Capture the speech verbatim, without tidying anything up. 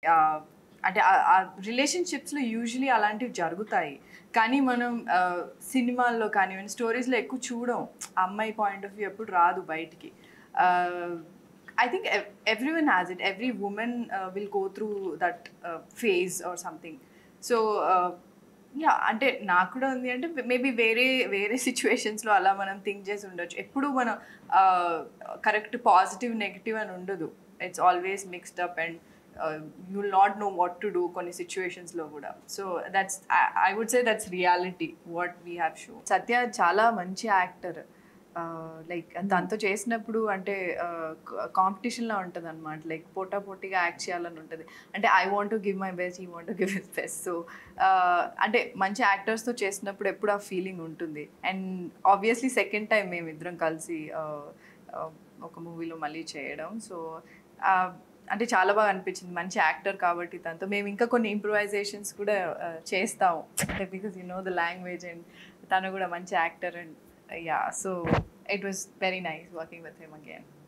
అంటే ఆ రిలేషన్షిప్స్లో యూజువలీ అలాంటివి జరుగుతాయి. కానీ మనం సినిమాల్లో కానివ్వండి, స్టోరీస్లో ఎక్కువ చూడం. అమ్మాయి పాయింట్ ఆఫ్ వ్యూ ఎప్పుడు రాదు బయటికి. I think everyone has it. Every women will go through that phase or something. So yeah, అంటే నాకు కూడా ఉంది. అంటే మేబీ వేరే వేరే సిచ్యువేషన్స్లో అలా మనం థింక్ చేసి ఉండొచ్చు. ఎప్పుడు మనం కరెక్ట్ పాజిటివ్ నెగిటివ్ అని ఉండదు. It's always mixed up and you will not know what to do కొన్ని సిచ్యువేషన్స్లో కూడా. So that's I would say that's reality what we have show. Satya చాలా మంచి యాక్టర్. లైక్ దాంతో చేసినప్పుడు అంటే కాంపిటీషన్లా ఉంటుంది అనమాట. లైక్ పోటా పోటీగా యాక్ట్ చేయాలని ఉంటుంది. అంటే I want to give my best, he want to give his best. So అంటే మంచి యాక్టర్స్తో చేసినప్పుడు ఎప్పుడు ఆ ఫీలింగ్ ఉంటుంది. అండ్ ఆబ్వియస్లీ సెకండ్ టైం మేమిద్దరం కలిసి ఒక మూవీలో మళ్ళీ చేయడం. సో అంటే చాలా బాగా అనిపించింది. మంచి యాక్టర్ కాబట్టి తనతో మేము ఇంకా కొన్ని ఇంప్రూవైజేషన్స్ కూడా చేస్తాము. అంటే because you know the language and తను కూడా మంచి actor. And yeah, so it was very nice working with him again.